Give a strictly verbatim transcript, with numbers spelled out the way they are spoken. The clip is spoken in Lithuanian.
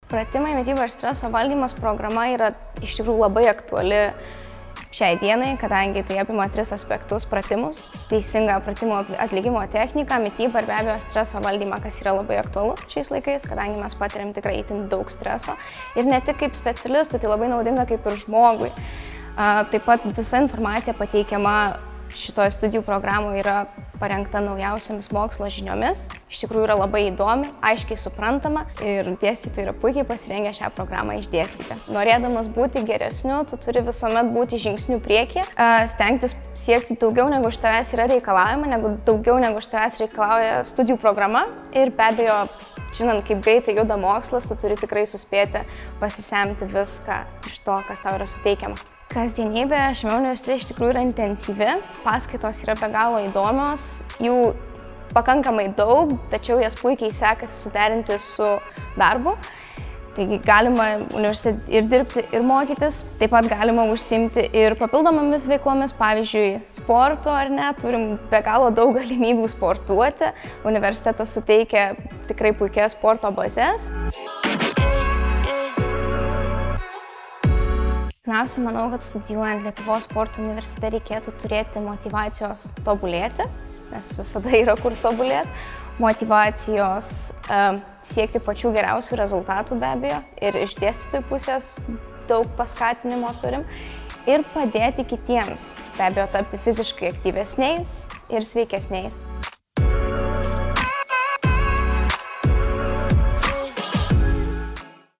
Pratimai, mityba ir streso valdymas programa yra iš tikrųjų labai aktuali šiai dienai, kadangi tai apima tris aspektus – pratimus, teisingą pratimų atlikimo techniką, mitybą ir be abejo streso valdymą, kas yra labai aktualu šiais laikais, kadangi mes patiriam tikrai itin daug streso. Ir ne tik kaip specialistų, tai labai naudinga kaip ir žmogui. Taip pat visa informacija pateikiama šitoje studijų programoje yra parengta naujausiamis mokslo žiniomis. Iš tikrųjų yra labai įdomi, aiškiai suprantama ir dėstytojai yra puikiai pasirengę šią programą išdėstyti. Norėdamas būti geresniu, tu turi visuomet būti žingsnių priekyje, stengtis siekti daugiau negu iš tavęs yra reikalavima, negu daugiau negu iš tavęs reikalauja studijų programa ir be abejo, žinant, kaip greitai juda mokslas, tu turi tikrai suspėti pasisemti viską iš to, kas tau yra suteikiama. Kasdienybė šiame universitete iš tikrųjų yra intensyvi, paskaitos yra be galo įdomios, jų pakankamai daug, tačiau jas puikiai sekasi suderinti su darbu. Taigi galima universitete ir dirbti, ir mokytis, taip pat galima užsiimti ir papildomomis veiklomis, pavyzdžiui, sporto ar ne, turim be galo daug galimybių sportuoti, universitetas suteikia tikrai puikias sporto bazes. Pirmiausia, manau, kad studijuojant Lietuvos sporto universitete reikėtų turėti motyvacijos tobulėti, nes visada yra kur tobulėti, motyvacijos um, siekti pačių geriausių rezultatų be abejo ir iš dėstytojų pusės daug paskatinimo turim ir padėti kitiems be abejo tapti fiziškai aktyvesniais ir sveikesniais.